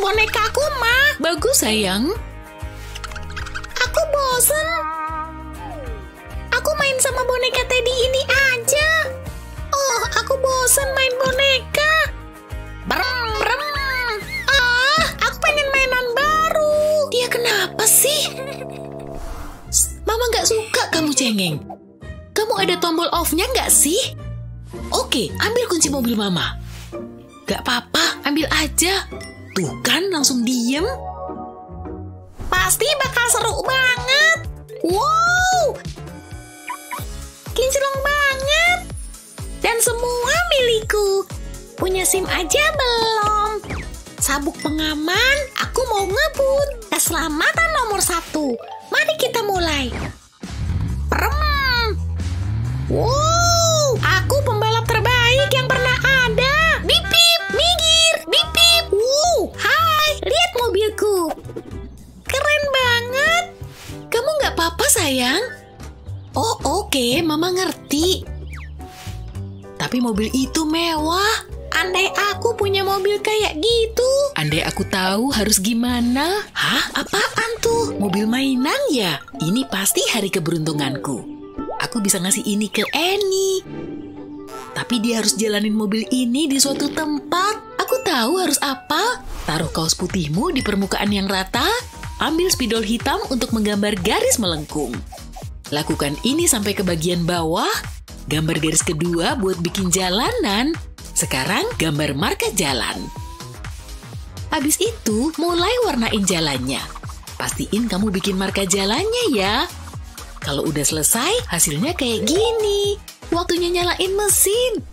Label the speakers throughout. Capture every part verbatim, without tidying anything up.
Speaker 1: bonekaku, Ma.
Speaker 2: Bagus, sayang.
Speaker 1: Aku bosen. Aku main sama boneka Teddy ini aja. Oh, aku bosen main boneka. Brem, brem. Ah, aku pengen mainan baru.
Speaker 2: Dia kenapa sih? Mama nggak suka kamu cengeng. Kamu ada tombol off-nya nggak sih? Oke, ambil kunci mobil Mama. Gak apa-apa, ambil aja. Tuh kan, langsung diem.
Speaker 1: Pasti bakal seru banget. Wow, kinclong banget. Dan semua milikku. Punya SIM aja belum. Sabuk pengaman, aku mau ngebut. Keselamatan nomor satu. Mari kita mulai. Prem. Wow, aku pembalap terbaik yang pernah ada. Bip bip, minggir, bip bip. Wow, hai, lihat mobilku. Keren banget.
Speaker 2: Kamu nggak apa-apa, sayang? Oh, oke, Mama ngerti. Tapi mobil itu mewah.
Speaker 1: Andai aku punya mobil kayak gitu.
Speaker 2: Andai aku tahu harus gimana. Hah? Apaan tuh? Mobil mainan ya? Ini pasti hari keberuntunganku. Aku bisa ngasih ini ke Annie. Tapi dia harus jalanin mobil ini di suatu tempat. Aku tahu harus apa. Taruh kaos putihmu di permukaan yang rata. Ambil spidol hitam untuk menggambar garis melengkung. Lakukan ini sampai ke bagian bawah. Gambar garis kedua buat bikin jalanan. Sekarang gambar marka jalan. Habis itu mulai warnain jalannya. Pastiin kamu bikin marka jalannya ya. Kalau udah selesai hasilnya kayak gini. Waktunya nyalain mesin.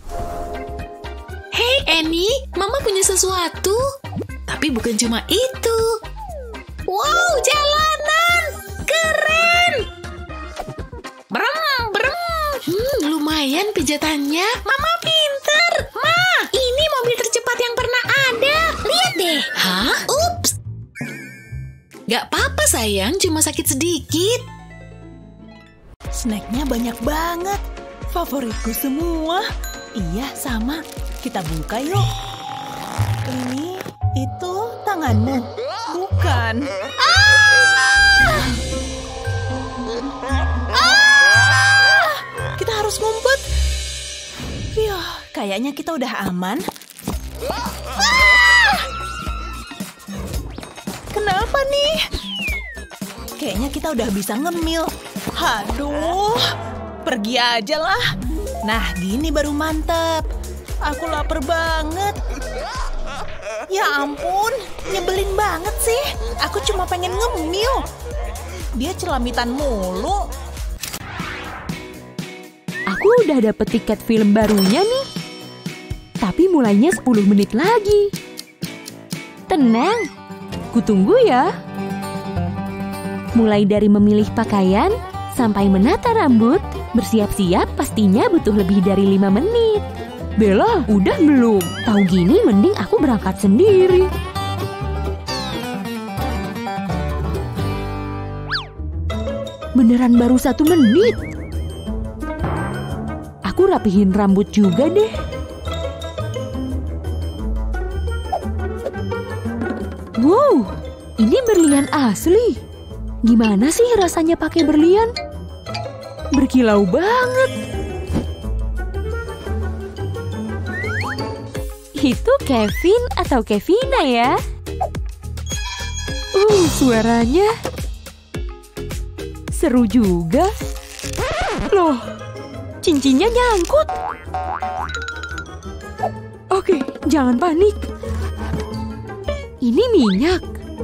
Speaker 2: Hey Annie, Mama punya sesuatu. Tapi bukan cuma itu.
Speaker 1: Wow, jalanan! Keren! Brem, brem.
Speaker 2: Hmm, lumayan pijatannya.
Speaker 1: Mama pinter. Ma, ini mobil tercepat yang pernah ada. Lihat deh.
Speaker 2: Hah?
Speaker 1: Ups.
Speaker 2: Gak apa-apa sayang, cuma sakit sedikit.
Speaker 3: Snacknya banyak banget. Favoritku semua. Iya, sama. Kita buka yuk. Ini, itu tanganmu. Bukan.
Speaker 1: Ah! Ah!
Speaker 3: Kita harus ngumpet. Yah, kayaknya kita udah aman.
Speaker 1: Ah!
Speaker 3: Kenapa nih? Kayaknya kita udah bisa ngemil. Aduh, pergi aja lah. Nah, gini baru mantap. Aku lapar banget. Ya ampun, nyebelin banget sih. Aku cuma pengen ngemil. Dia celamitan mulu.
Speaker 4: Aku udah dapet tiket film barunya nih. Tapi mulainya sepuluh menit lagi. Tenang, kutunggu ya. Mulai dari memilih pakaian, sampai menata rambut, bersiap-siap pastinya butuh lebih dari lima menit. Bella, udah belum? Tahu gini mending aku berangkat sendiri. Beneran baru satu menit. Aku rapihin rambut juga deh. Wow, ini berlian asli. Gimana sih rasanya pakai berlian? Berkilau banget. Itu Kevin atau Kevina ya? Uh, suaranya seru juga. Loh, cincinnya nyangkut. Oke, jangan panik. Ini minyak.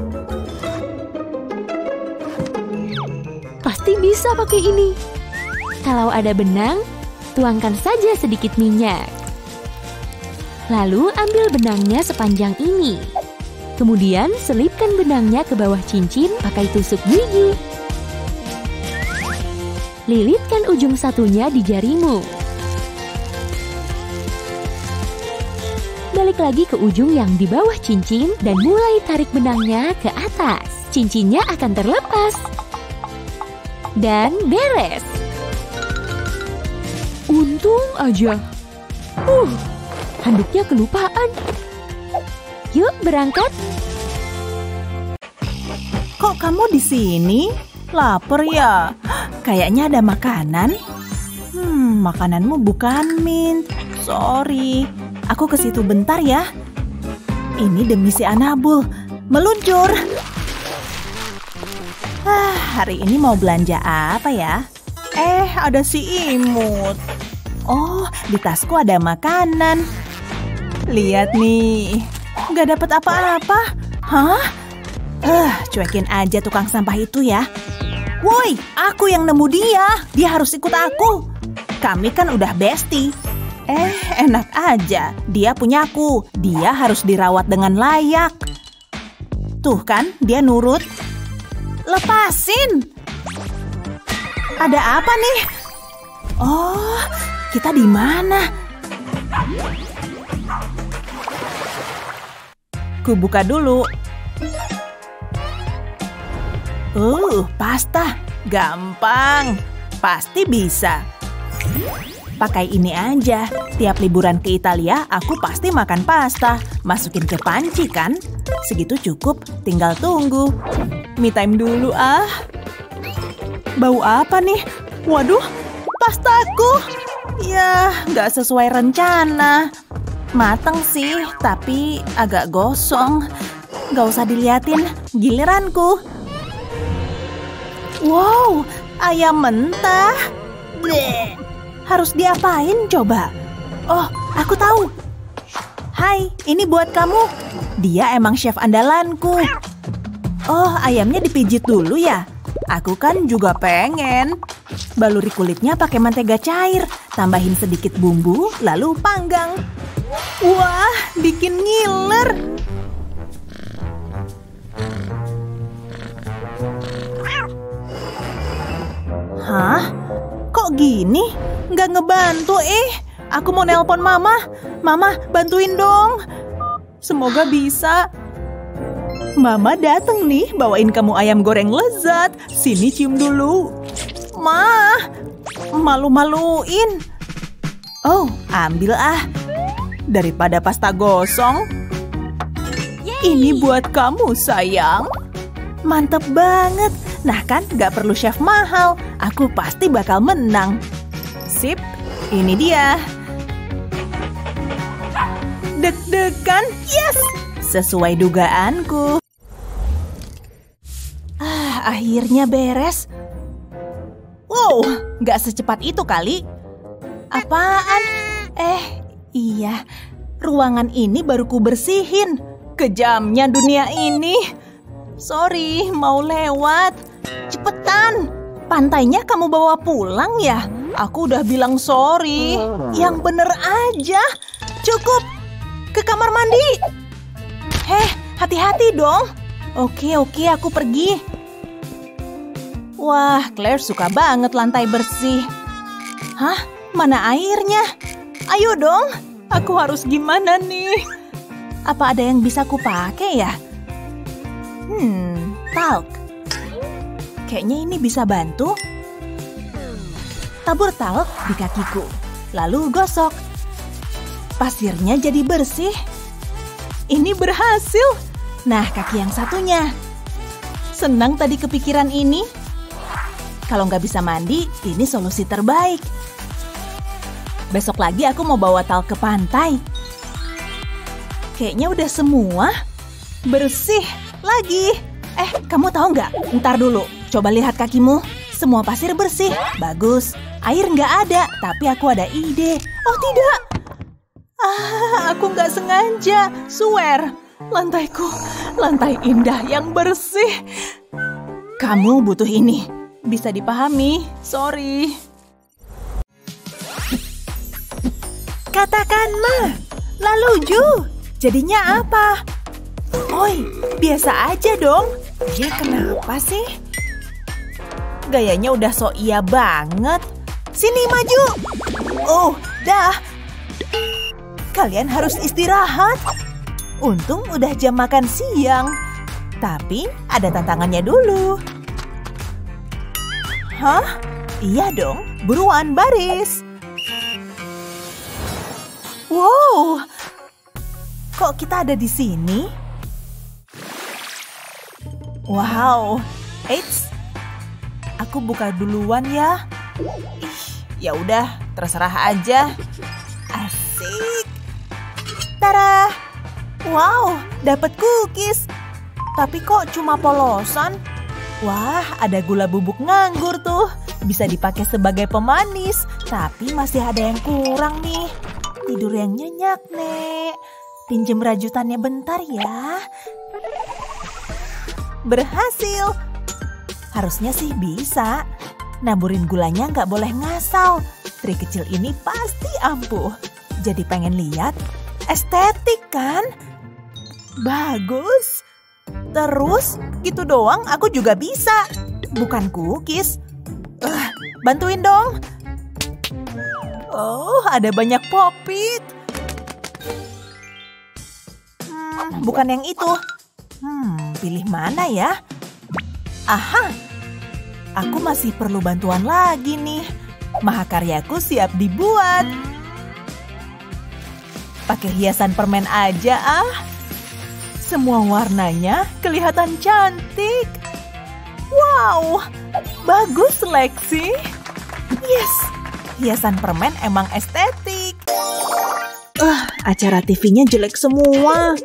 Speaker 4: Pasti bisa pakai ini. Kalau ada benang, tuangkan saja sedikit minyak. Lalu ambil benangnya sepanjang ini. Kemudian selipkan benangnya ke bawah cincin pakai tusuk gigi. Lilitkan ujung satunya di jarimu. Balik lagi ke ujung yang di bawah cincin dan mulai tarik benangnya ke atas. Cincinnya akan terlepas. Dan beres. Untung aja. Uh, handuknya kelupaan. Yuk berangkat.
Speaker 3: kok kamu di sini? Lapar ya? Kayaknya ada makanan. Hmm, makananmu bukan mint. Sorry, aku ke situ bentar ya. Ini demi si Anabul. Meluncur. Ah, hari ini mau belanja apa ya? Eh, ada si Imut. Oh, di tasku ada makanan. Lihat nih, nggak dapat apa-apa. Hah? Eh, uh, cuekin aja tukang sampah itu ya. Woi, aku yang nemu dia. Dia harus ikut aku. Kami kan udah bestie. Eh, enak aja. Dia punyaku. Dia harus dirawat dengan layak. Tuh kan, dia nurut. Lepasin. Ada apa nih? Oh, kita di mana? Ku buka dulu. Uh, pasta. Gampang. Pasti bisa. Pakai ini aja. Tiap liburan ke Italia, aku pasti makan pasta. Masukin ke panci kan? Segitu cukup, tinggal tunggu. Me time dulu ah. Bau apa nih? Waduh, pastaku. Ya, nggak sesuai rencana. Mateng sih, tapi agak gosong. Nggak usah diliatin, giliranku. Wow, ayam mentah. Bleh. Harus diapain coba? Oh, aku tahu. Hai, ini buat kamu. Dia emang chef andalanku. Oh, ayamnya dipijit dulu ya? Aku kan juga pengen. Baluri kulitnya pakai mentega cair. Tambahin sedikit bumbu, lalu panggang. Wah, bikin ngiler. Hah? Kok gini? Nggak ngebantu eh. Aku mau nelpon mama. Mama, bantuin dong. Semoga bisa. Mama dateng nih, bawain kamu ayam goreng lezat. Sini cium dulu. Ma, malu-maluin. Oh, ambil ah. Daripada pasta gosong. Ini buat kamu, sayang. Mantep banget. Nah kan, gak perlu chef mahal. Aku pasti bakal menang. Sip, ini dia. Deg-degan, yes! Sesuai dugaanku. Ah, akhirnya beres. Wow, gak secepat itu kali. Apaan? Eh, iya. Ruangan ini baru ku bersihin. Kejamnya dunia ini. Sorry, mau lewat. Cepetan. Pantainya kamu bawa pulang ya? Aku udah bilang sorry. Yang bener aja. Cukup. Ke kamar mandi. Heh, hati-hati dong. Oke, oke, aku pergi. Wah, Claire suka banget lantai bersih. Hah? Mana airnya? Ayo dong. Aku harus gimana nih? Apa ada yang bisa kupakai ya? Hmm, talc. Kayaknya ini bisa bantu. Tabur talc di kakiku. Lalu gosok. Pasirnya jadi bersih. Ini berhasil. Nah, kaki yang satunya. Senang tadi kepikiran ini. Kalau nggak bisa mandi, ini solusi terbaik. Besok lagi aku mau bawa talc ke pantai. Kayaknya udah semua. Bersih lagi. Eh, kamu tahu nggak? Ntar dulu. Coba lihat kakimu. Semua pasir bersih. Bagus. Air nggak ada, tapi aku ada ide. Oh tidak. Ah, aku nggak sengaja. Swear. Lantaiku. Lantai indah yang bersih. Kamu butuh ini. Bisa dipahami. Sorry. Katakan, Ma. Lalu, Ju. Jadinya apa? Oi, biasa aja dong. Dia kenapa sih? Gayanya udah so iya banget. Sini maju. Oh, dah. Kalian harus istirahat. Untung udah jam makan siang. Tapi ada tantangannya dulu. Hah? Iya dong. Buruan baris. Wow. Kok kita ada di sini? Wow, eits, aku buka duluan ya. Ih, ya udah, terserah aja. Asik. Tara, wow, dapat cookies. Tapi kok cuma polosan? Wah, ada gula bubuk nganggur tuh. Bisa dipakai sebagai pemanis. Tapi masih ada yang kurang nih. Tidur yang nyenyak, Nek. Pinjem rajutannya bentar ya. Berhasil. Harusnya sih bisa. Naburin gulanya nggak boleh ngasal. Trik kecil ini pasti ampuh. Jadi pengen lihat? Estetik kan? Bagus. Terus gitu doang aku juga bisa. Bukan cookies. Uh, bantuin dong. Oh, ada banyak popit. Hmm, bukan yang itu. Hmm, pilih mana ya? Aha, aku masih perlu bantuan lagi nih. Mahakaryaku siap dibuat. Pakai hiasan permen aja ah. Semua warnanya kelihatan cantik. Wow, bagus Lexi. Yes, hiasan permen emang estetik. Uh, acara T V-nya jelek semua.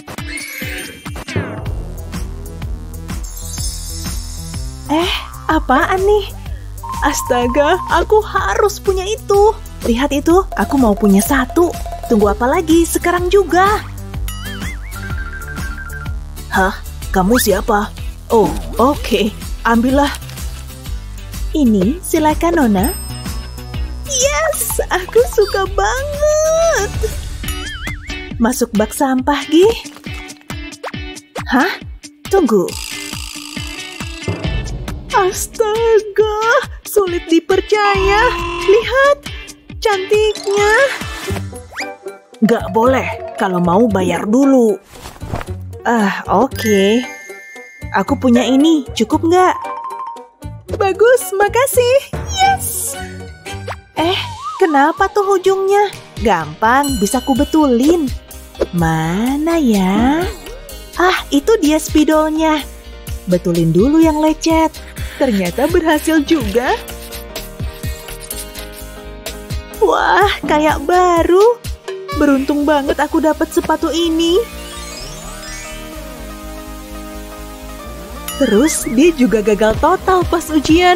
Speaker 3: Eh, apaan nih? Astaga, aku harus punya itu. Lihat itu, aku mau punya satu. Tunggu apa lagi? Sekarang juga. Hah? Kamu siapa? Oh, oke. Okay. Ambillah. Ini silakan, Nona. Yes, aku suka banget. Masuk bak sampah, Gi. Hah? Tunggu. Astaga, sulit dipercaya. Lihat, cantiknya. Gak boleh, kalau mau bayar dulu. Ah, oke. Okay. Aku punya ini, cukup nggak? Bagus, makasih. Yes. Eh, kenapa tuh ujungnya? Gampang, bisa ku betulin. Mana ya? Ah, itu dia spidolnya. Betulin dulu yang lecet. Ternyata berhasil juga. Wah, kayak baru. Beruntung banget aku dapat sepatu ini. Terus dia juga gagal total pas ujian.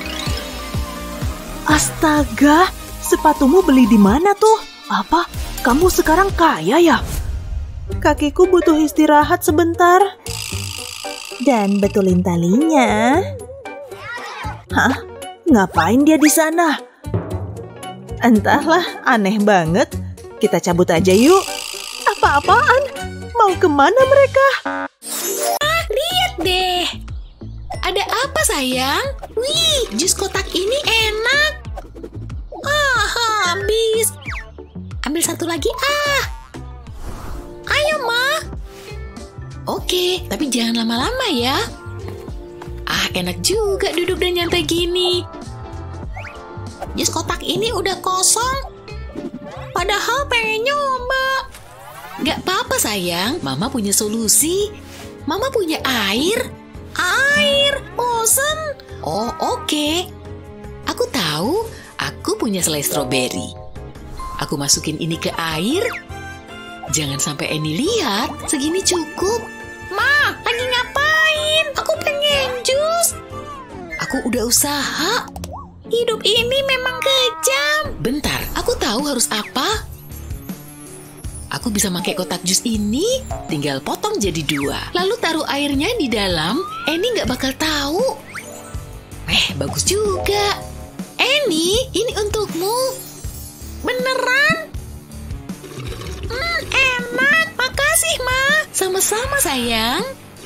Speaker 3: Astaga, sepatumu beli di mana tuh? Apa? Kamu sekarang kaya ya? Kakiku butuh istirahat sebentar. Dan betulin talinya. Hah? Ngapain dia di sana? Entahlah, aneh banget. Kita cabut aja yuk. Apa-apaan? Mau kemana mereka?
Speaker 2: Ah, lihat deh. Ada apa sayang? Wih, jus kotak ini enak. Ah, habis. Ambil satu lagi ah. Ayo, Ma. Oke, tapi jangan lama-lama ya. Ah, enak juga duduk dan nyantai gini. Jus kotak ini udah kosong. Padahal pengen nyoba. Gak apa-apa sayang, Mama punya solusi. Mama punya air. Air, bosen. Oh, oke. Okay. Aku tahu, aku punya selai stroberi. Aku masukin ini ke air. Jangan sampai Annie lihat, segini cukup. Ma, lagi ngapain? Aku pengen jus. Aku udah usaha. Hidup ini memang kejam. Bentar, aku tahu harus apa. Aku bisa pakai kotak jus ini, tinggal potong jadi dua. Lalu taruh airnya di dalam, Annie nggak bakal tahu. Eh, bagus juga. Annie, ini untukmu. Beneran? Hmm, enak. Makasih, Ma. Sama-sama, sayang.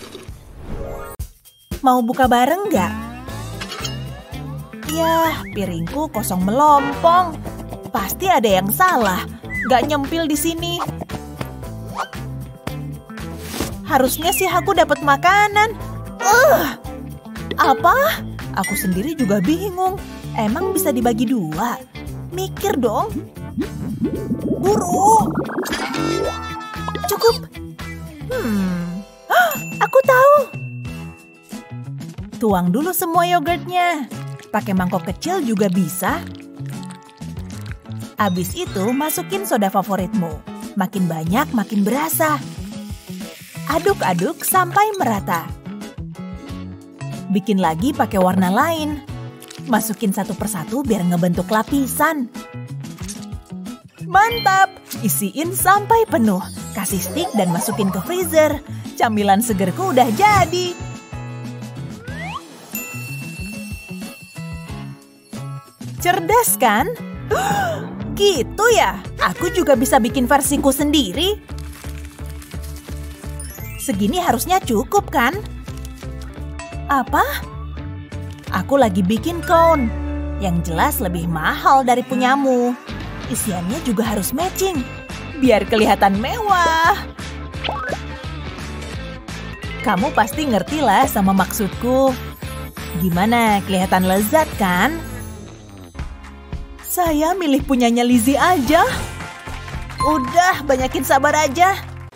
Speaker 3: Mau buka bareng nggak? Yah, piringku kosong melompong. Pasti ada yang salah. Gak nyempil di sini. Harusnya sih aku dapat makanan. Uh, apa? Aku sendiri juga bingung. Emang bisa dibagi dua? Mikir dong. Buru. Cukup. Hmm. Aku tahu. Tuang dulu semua yogurtnya. Pakai mangkok kecil juga bisa. Abis itu masukin soda favoritmu. Makin banyak makin berasa. Aduk-aduk sampai merata. Bikin lagi pakai warna lain. Masukin satu persatu biar ngebentuk lapisan. Mantap! Isiin sampai penuh. Kasih stick dan masukin ke freezer. Camilan segerku udah jadi. Cerdas kan? Gitu ya? Aku juga bisa bikin versiku sendiri. Segini harusnya cukup kan? Apa? Aku lagi bikin cone. Yang jelas lebih mahal dari punyamu. Isiannya juga harus matching. Biar kelihatan mewah. Kamu pasti ngerti lah sama maksudku. Gimana, kelihatan lezat kan? Saya milih punyanya Lizzie aja. Udah, banyakin sabar aja.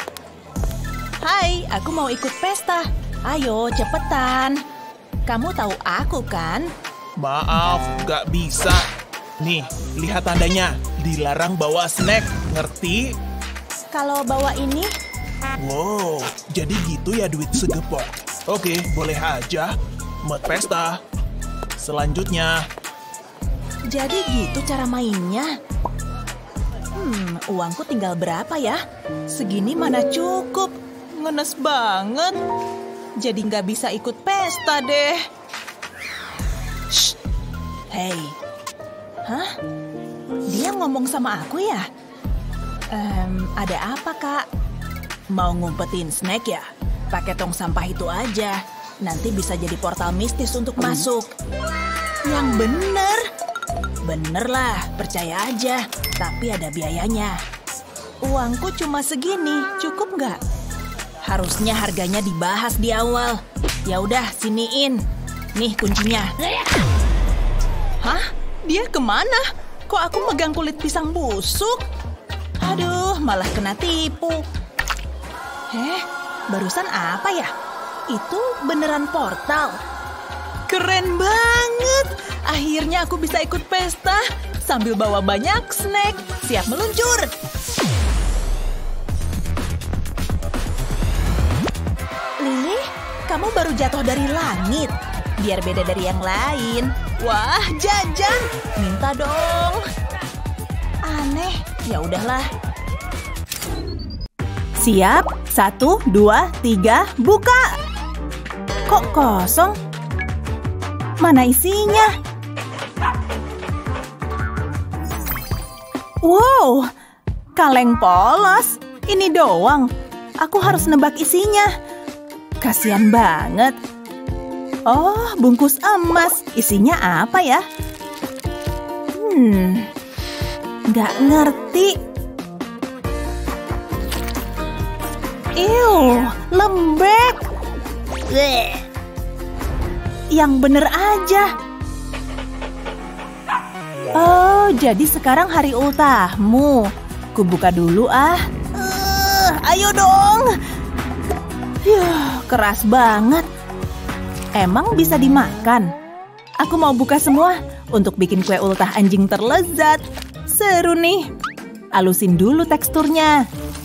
Speaker 3: Hai, aku mau ikut pesta. Ayo, cepetan. Kamu tahu aku kan?
Speaker 5: Maaf, gak bisa. Nih, lihat tandanya. Dilarang bawa snack, ngerti?
Speaker 3: Kalau bawa ini?
Speaker 5: Wow, jadi gitu ya duit segepok. Oke, boleh aja. Mod pesta. Selanjutnya.
Speaker 3: Jadi gitu cara mainnya? Hmm, uangku tinggal berapa ya? Segini mana cukup. Ngenes banget. Jadi nggak bisa ikut pesta deh. Shh. Hey. Hah? Dia ngomong sama aku ya? Um, ada apa, Kak? Mau ngumpetin snack ya? Pakai tong sampah itu aja. Nanti bisa jadi portal mistis untuk masuk. Yang bener. Bener lah, percaya aja. Tapi ada biayanya. Uangku cuma segini, cukup nggak? Harusnya harganya dibahas di awal. Ya udah, siniin. Nih kuncinya. Hah? Dia kemana? Kok aku megang kulit pisang busuk? Aduh, malah kena tipu. Heh, barusan apa ya? Itu beneran portal. Keren banget. Akhirnya aku bisa ikut pesta sambil bawa banyak snack. Siap meluncur. Lili, kamu baru jatuh dari langit. Biar beda dari yang lain. Wah, jajan. Minta dong. Aneh. Ya udahlah. Siap. Satu, dua, tiga, buka. Kok kosong? Mana isinya? Wow, kaleng polos. Ini doang. Aku harus nebak isinya. Kasian banget. Oh, bungkus emas. Isinya apa ya? Hmm, nggak ngerti. Ew, lembek. Bleh. Yang bener aja. Oh, jadi sekarang hari ultahmu. Kubuka dulu ah. Uh, ayo dong. Yuh, keras banget. Emang bisa dimakan? Aku mau buka semua untuk bikin kue ultah anjing terlezat. Seru nih. Alusin dulu teksturnya.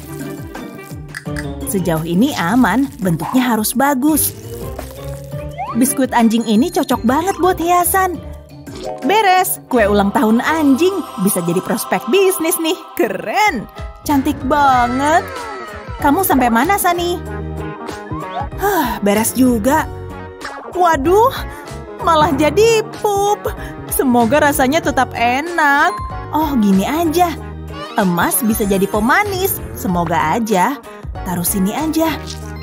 Speaker 3: Sejauh ini aman, bentuknya harus bagus. Biskuit anjing ini cocok banget buat hiasan. Beres, kue ulang tahun anjing bisa jadi prospek bisnis nih. Keren, cantik banget. Kamu sampai mana, Sani? Hah, beres juga. Waduh, malah jadi pup. Semoga rasanya tetap enak. Oh, gini aja. Emas bisa jadi pemanis. Semoga aja. Taruh sini aja.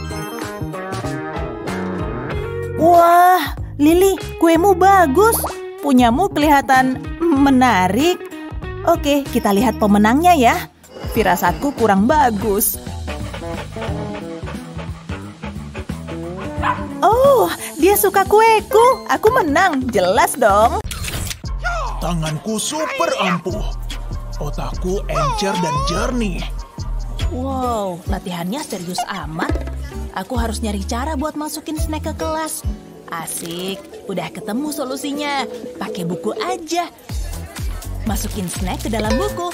Speaker 3: Wah, Lili, kuemu bagus. Punyamu kelihatan menarik. Oke, kita lihat pemenangnya ya. Firasatku kurang bagus. Oh, dia suka kueku. Aku menang, jelas dong.
Speaker 5: Tanganku super ampuh. Otakku encer dan jernih.
Speaker 3: Wow, latihannya serius amat. Aku harus nyari cara buat masukin snack ke kelas. Asik, udah ketemu solusinya. Pakai buku aja. Masukin snack ke dalam buku.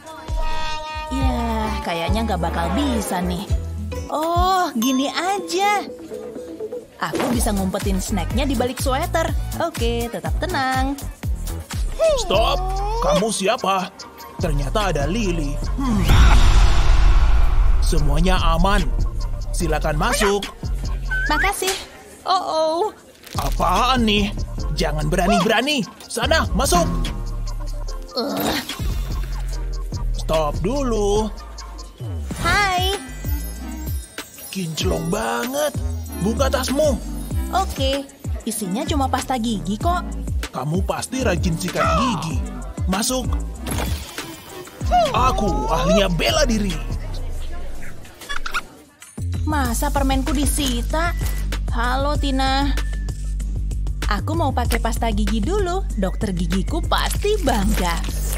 Speaker 3: Ya, kayaknya nggak bakal bisa nih. Oh, gini aja. Aku bisa ngumpetin snacknya di balik sweater. Oke, tetap tenang.
Speaker 5: Stop! Kamu siapa? Ternyata ada Lily. Hmm. Semuanya aman. Silakan masuk.
Speaker 3: Makasih. Oh, oh.
Speaker 5: Apaan nih? Jangan berani-berani. Sana, masuk.
Speaker 3: Uh.
Speaker 5: Stop dulu.
Speaker 3: Hai.
Speaker 5: Kinclong banget. Buka tasmu.
Speaker 3: Oke, isinya cuma pasta gigi kok.
Speaker 5: Kamu pasti rajin sikat gigi. Masuk. Aku ahlinya bela diri.
Speaker 3: Masa permenku disita? Halo Tina. Aku mau pakai pasta gigi dulu. Dokter gigiku pasti bangga.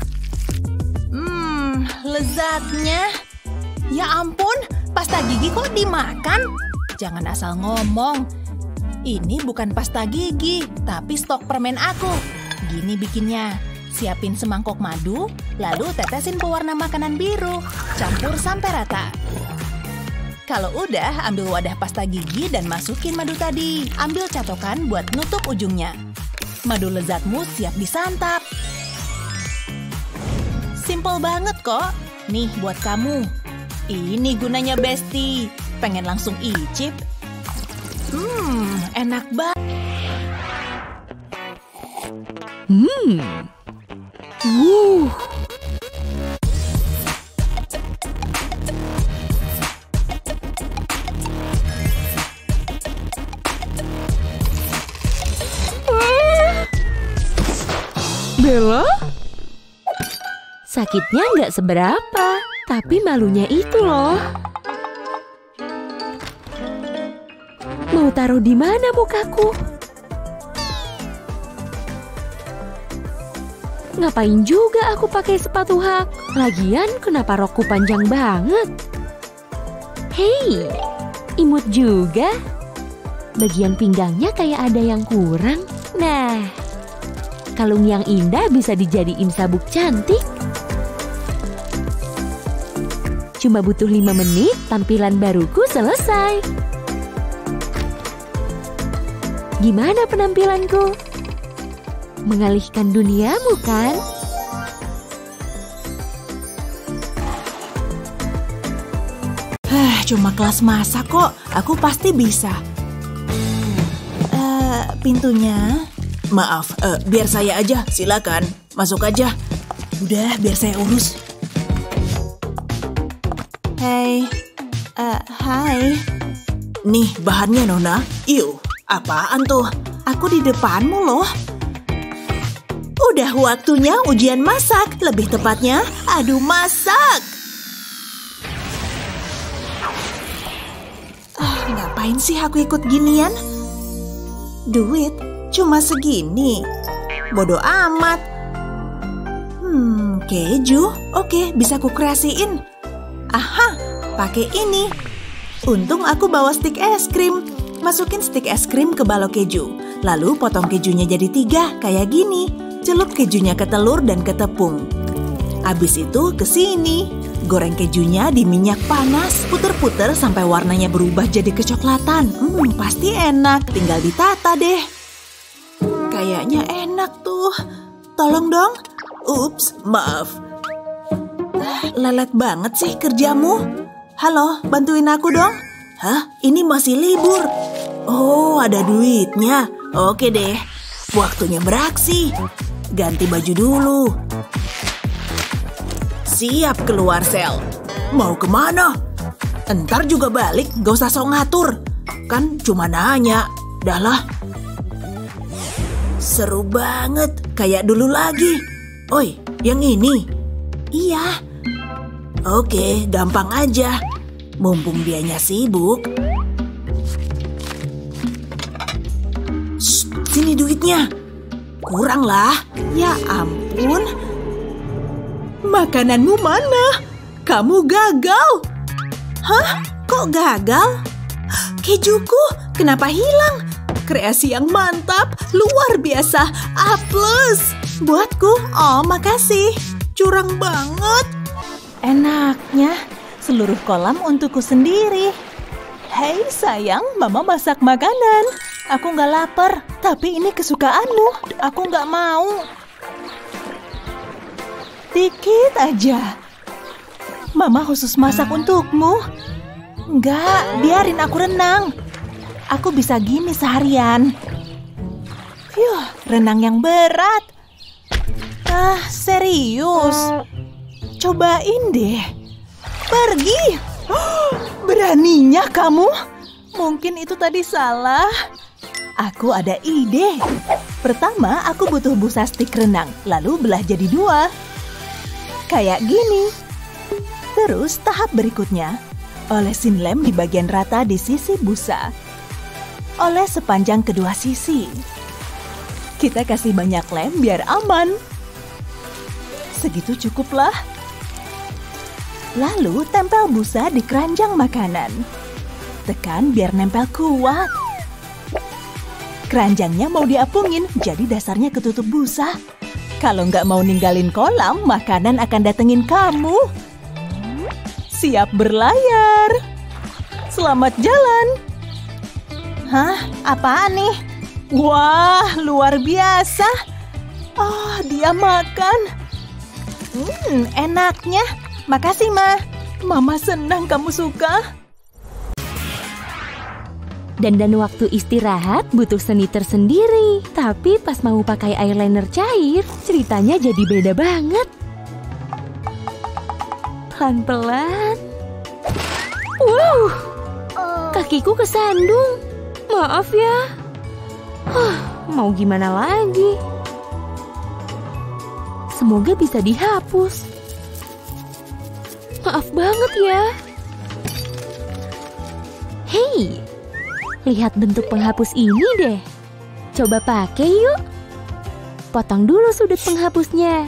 Speaker 3: Hmm, lezatnya. Ya ampun, pasta gigi kok dimakan? Jangan asal ngomong. Ini bukan pasta gigi, tapi stok permen aku. Gini bikinnya. Siapin semangkok madu, lalu tetesin pewarna makanan biru. Campur sampai rata. Kalau udah, ambil wadah pasta gigi dan masukin madu tadi. Ambil catokan buat nutup ujungnya. Madu lezatmu siap disantap. Simple banget kok. Nih buat kamu. Ini gunanya Besti. Pengen langsung icip? Hmm, enak banget.
Speaker 4: Hmm. Wuh.
Speaker 2: Bella?
Speaker 4: Sakitnya nggak seberapa, tapi malunya itu loh. Mau taruh di mana mukaku? Ngapain juga aku pakai sepatu hak? Lagian kenapa rokku panjang banget? Hei, imut juga. Bagian pinggangnya kayak ada yang kurang. Nah, kalung yang indah bisa dijadiin sabuk cantik. Cuma butuh lima menit, tampilan baruku selesai. Gimana penampilanku? Mengalihkan duniamu kan?
Speaker 3: Hah, cuma kelas masak kok. Aku pasti bisa. Uh, pintunya... Maaf, uh, biar saya aja. Silakan, masuk aja. Udah, biar saya urus. Hai. Uh, hai. Nih, bahannya, Nona. Iu, apaan tuh? Aku di depanmu loh. Udah waktunya ujian masak. Lebih tepatnya, adu masak. Ah, ngapain sih aku ikut ginian? Duit cuma segini. Bodoh amat. Hmm, keju. Oke, bisa ku kreasiin. Aha, pakai ini. Untung aku bawa stik es krim. Masukin stik es krim ke balok keju. Lalu potong kejunya jadi tiga, kayak gini. Celup kejunya ke telur dan ke tepung. Abis itu ke sini. Goreng kejunya di minyak panas. Puter-puter sampai warnanya berubah jadi kecoklatan. Hmm, pasti enak. Tinggal ditata deh. Kayaknya enak tuh. Tolong dong. Ups, maaf. Lelet banget sih kerjamu. Halo, bantuin aku dong. Hah? Ini masih libur. Oh, ada duitnya. Oke deh. Waktunya beraksi. Ganti baju dulu. Siap keluar sel. Mau kemana? Entar juga balik, gak usah sok ngatur. Kan cuma nanya. Dah lah. Seru banget, kayak dulu lagi. Oi, yang ini. Iya. Oke, gampang aja. Mumpung dianya sibuk. Shh, sini duitnya. Kurang lah. Ya ampun. Makananmu mana? Kamu gagal. Hah? Kok gagal? Kejuku kenapa hilang? kreasi yang mantap, luar biasa. A plus. Buatku, oh makasih. Curang banget. Enaknya, seluruh kolam untukku sendiri. Hei sayang, mama masak makanan. Aku nggak lapar, tapi ini kesukaanmu. Aku nggak mau. Dikit aja. Mama khusus masak untukmu. Nggak, biarin aku renang. Aku bisa gini seharian. Yuh, renang yang berat. Ah, serius. Cobain deh. Pergi. Oh, beraninya kamu? Mungkin itu tadi salah. Aku ada ide. Pertama, aku butuh busa stik renang. Lalu belah jadi dua. Kayak gini. Terus tahap berikutnya. Olesin lem di bagian rata di sisi busa. Oles sepanjang kedua sisi. Kita kasih banyak lem biar aman. Segitu cukuplah. Lalu tempel busa di keranjang makanan. Tekan biar nempel kuat. Keranjangnya mau diapungin, jadi dasarnya ketutup busa. Kalau nggak mau ninggalin kolam, makanan akan datengin kamu. Siap berlayar. Selamat jalan. Hah? Apaan nih? Wah, luar biasa. Oh, dia makan. Hmm, enaknya. Makasih, Ma. Mama senang kamu suka.
Speaker 4: Dandan waktu istirahat butuh seni tersendiri. Tapi pas mau pakai eyeliner cair, ceritanya jadi beda banget. Pelan-pelan. Wow, kakiku kesandung. Maaf ya. Huh, mau gimana lagi? Semoga bisa dihapus. Maaf banget ya. Hei, lihat bentuk penghapus ini deh. Coba pakai yuk. Potong dulu sudut penghapusnya.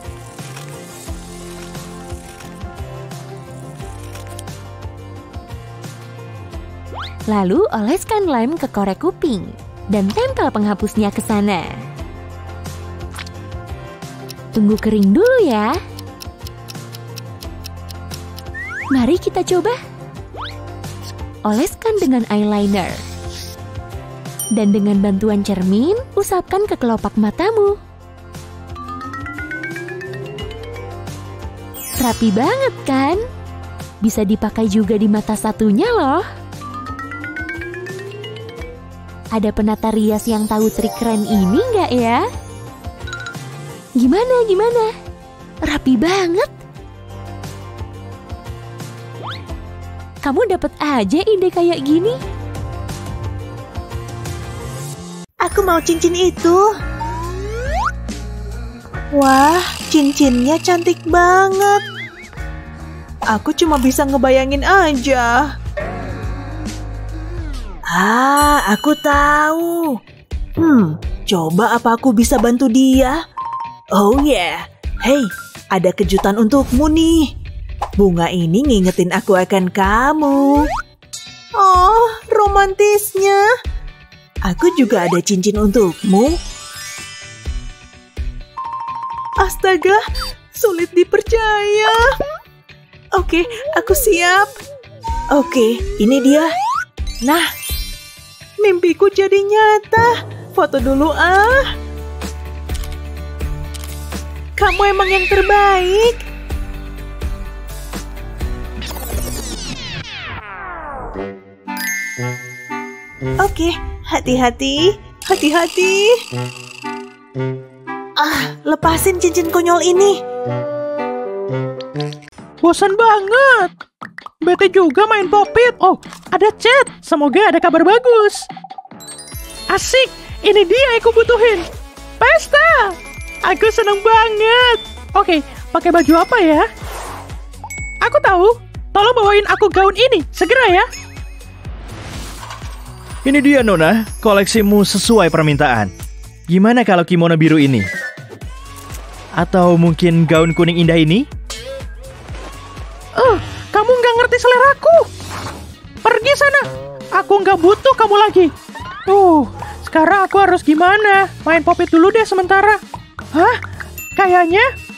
Speaker 4: Lalu oleskan lem ke korek kuping dan tempel penghapusnya ke sana. Tunggu kering dulu ya. Mari kita coba. Oleskan dengan eyeliner. Dan dengan bantuan cermin, usapkan ke kelopak matamu. Rapi banget kan? Bisa dipakai juga di mata satunya loh. Ada penata rias yang tahu trik keren ini nggak ya? Gimana, gimana? Rapi banget. Kamu dapat aja ide kayak gini?
Speaker 3: Aku mau cincin itu. Wah, cincinnya cantik banget. Aku cuma bisa ngebayangin aja. Ah, aku tahu. Hmm, coba apa aku bisa bantu dia? Oh yeah. Hey, ada kejutan untukmu nih. Bunga ini ngingetin aku akan kamu. Oh, romantisnya. Aku juga ada cincin untukmu. Astaga, sulit dipercaya. Oke, aku siap. Oke, ini dia. Nah, mimpiku jadi nyata. Foto dulu ah. Kamu emang yang terbaik. Oke, hati-hati, hati-hati. Ah, lepasin cincin konyol ini.
Speaker 5: Bosan banget. Bete juga main Popit. Oh, ada chat. Semoga ada kabar bagus. Asik, ini dia yang aku butuhin. Pesta. Aku seneng banget. Oke, pakai baju apa ya? Aku tahu. Tolong bawain aku gaun ini, segera ya.
Speaker 6: Ini dia Nona, koleksimu sesuai permintaan. Gimana kalau kimono biru ini? Atau mungkin gaun kuning indah ini?
Speaker 5: Oh, kamu nggak ngerti seleraku. Pergi sana. Aku nggak butuh kamu lagi. Duh, sekarang aku harus gimana? Main popit dulu deh sementara. Hah? Kayaknya